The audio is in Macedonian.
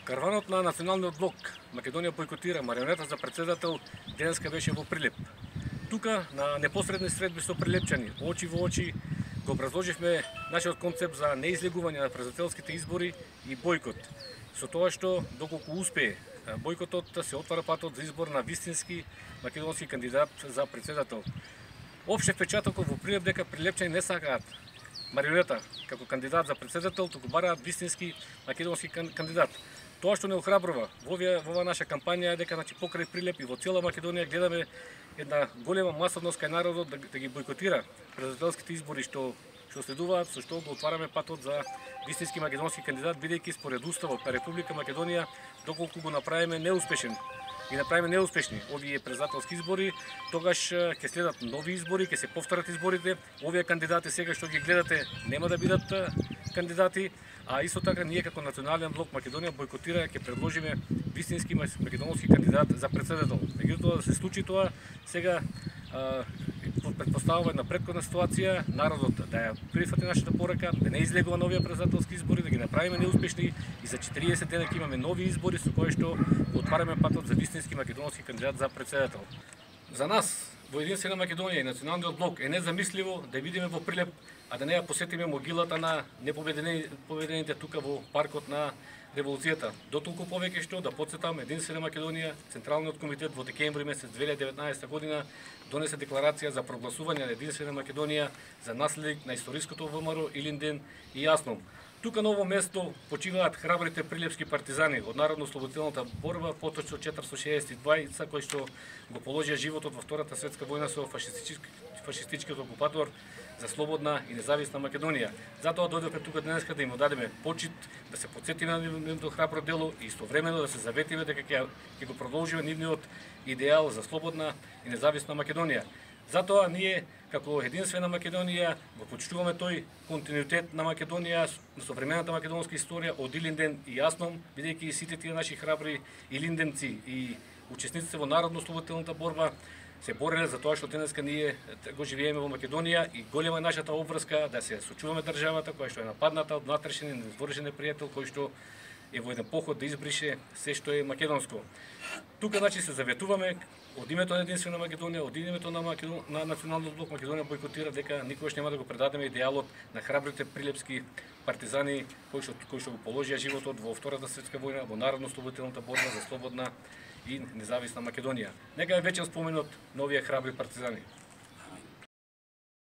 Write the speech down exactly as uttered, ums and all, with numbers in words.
Караванот на Националниот блок Македонија бойкотира марионета за председател денеска беше во Прилеп. Тука на непосредни средби со прилепчани, очи во очи, го образложивме нашиот концепт за неизлегување на председателските избори и бойкот. Со тоа што доколку успее бойкотот, се отвара патот за избор на вистински македонски кандидат за председател. Опште впечатокот во Прилеп дека прилепчани не сакаат марионета како кандидат за председател, туку бараат вистински македонски кандидат. Тоа што не охрабрува во оваа наша кампања е дека значи покрај Прилеп и во цела Македонија гледаме една голема масовност кај народот да, да ги бойкотира председателските избори што што следуваат, со што го отвараме патот за вистински македонски кандидат, бидејќи според уставот на Република Македонија, доколку го направиме неуспешен и направиме неуспешни овие председателски избори, тогаш ќе следат нови избори, ќе се повторат изборите. Овие кандидати сега што ги гледате нема да бидат кандидати, а исто така ние како Национален блок Македонија бойкотира ќе предложиме вистински македонски кандидат за председател. Меѓутоа да се случи тоа, сега предпоставува една претходна ситуација, народот да ја прифати нашата порака, да не излегува на овие председателски избори, да ги направиме неуспешни и за четириесет дена ќе имаме нови избори со кои што отвараме патот за вистински македонски кандидат за председател. За нас во Единствена Македонија и Националниот блок е незамисливо да видиме во Прилеп, а да не ја посетиме могилата на непобедените тука во паркот на Револуцијата. Дотолку повеќе што да потсетам Единствена Македонија, Централниот комитет во декември месец две илјади и деветнаесета година донесе декларација за прогласување на Единствена Македонија за наследник на историското ВМРО Илинден и Јасном. Тука на ово место почиваат храбрите прилепски партизани од народно-ослободителната борба, поточно четириста шеесет и двајца кои што го положија животот во Втората светска војна со фашистичкиот окупатор за слободна и независна Македонија. Затоа дојдовме тука денеска да им одадеме почит, да се потсетиме на нивното храбро дело и истовремено да се заветиме дека ќе ќе го продолжиме нивниот идеал за слободна и независна Македонија. Затоа ние како Единствена Македонија го почитуваме тој континуитет на Македонија, на современата македонска историја од Илинден и Јасном, бидејќи сите тие наши храбри илинденци и учесниците во народно-ослободителната борба се бореле за тоа што денеска ние го живееме во Македонија и голема е нашата обврска да се сочуваме државата која што е нападната од внатрешен и незвршен непријател кој што е во еден поход да избрише се што е македонско. Тука значи се заветуваме од името на Единствена Македонија, од името на, Македон... на Националниот блок Македонија бойкотира дека никогаш нема да го предадеме идеалот на храбрите прилепски партизани кои што кои што го положија животот во Втората светска војна во народно-ослободителната борба за слободна и независна Македонија. Нека е вечен споменот на овие храбри партизани.